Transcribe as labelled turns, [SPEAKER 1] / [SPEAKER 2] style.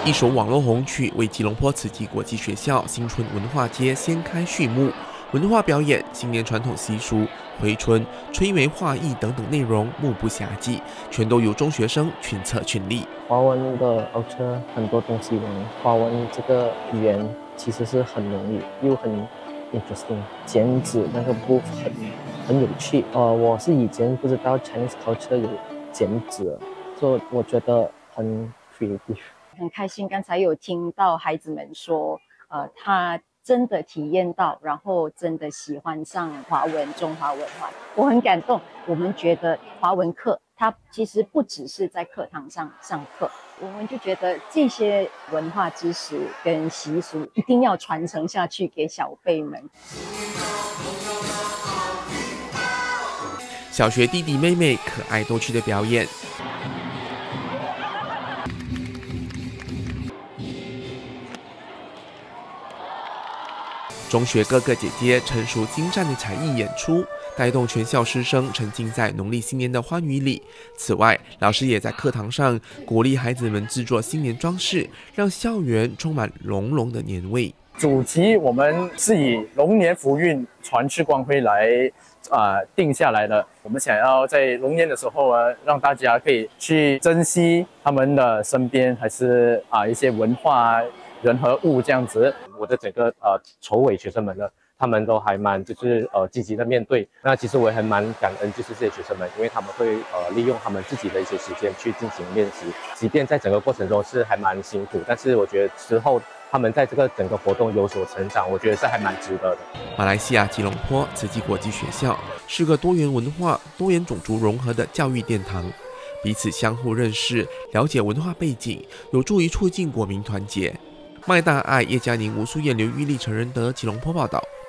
[SPEAKER 1] 一首网络红曲为吉隆坡慈济国际学校新春文化街掀开序幕。文化表演、新年传统习俗、回春、吹梅画艺等等内容目不暇接，全都由中学生群策群力。
[SPEAKER 2] 华文的 culture 很多东西华文这个语言其实是很容易又很 interesting， 剪纸那个部分很有趣。我是以前不知道 Chinese culture 有剪纸，所以我觉得很 creative。
[SPEAKER 3] 很开心，刚才有听到孩子们说，他真的体验到，然后真的喜欢上华文、中华文化，我很感动。我们觉得华文课它其实不只是在课堂上上课，我们就觉得这些文化知识跟习俗一定要传承下去给小辈们。
[SPEAKER 1] 小学弟弟妹妹可爱逗趣的表演。中学哥哥姐姐成熟精湛的才艺演出，带动全校师生沉浸在农历新年的欢愉里。此外，老师也在课堂上鼓励孩子们制作新年装饰，让校园充满浓浓的年味。
[SPEAKER 4] 主题我们是以龙年福运、传世光辉来定下来的。我们想要在龙年的时候让大家可以去珍惜他们的身边，还是一些文化人和物这样子。
[SPEAKER 5] 我的整个筹委学生们呢，他们都还蛮积极的面对。那其实我也很蛮感恩，这些学生们，因为他们会利用他们自己的一些时间去进行练习，即便在整个过程中是还蛮辛苦，但是我觉得之后他们在这个整个活动有所成长，我觉得是还蛮值得的。
[SPEAKER 1] 马来西亚吉隆坡慈济国际学校是个多元文化、多元种族融合的教育殿堂，彼此相互认识、了解文化背景，有助于促进国民团结。麦大爱、叶嘉宁、吴素燕、刘玉丽、陈仁德，吉隆坡报道。